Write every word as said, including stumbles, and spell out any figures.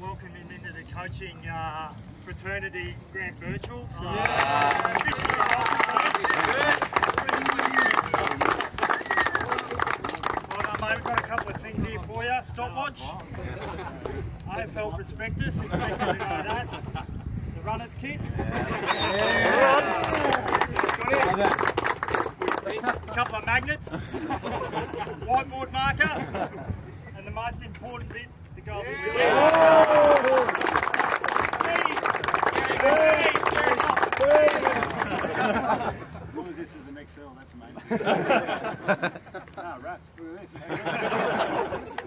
welcome him into the coaching uh, fraternity, Grant Birchall. So, yeah. officially welcome, well done, mate. We've got a couple of things here for you. Stopwatch, A F L prospectus, exactly like that. The runner's kit. A couple of magnets, whiteboard marker, and the most important bit, the goal. What was this as an X L? That's amazing. Ah, rats. Look at this.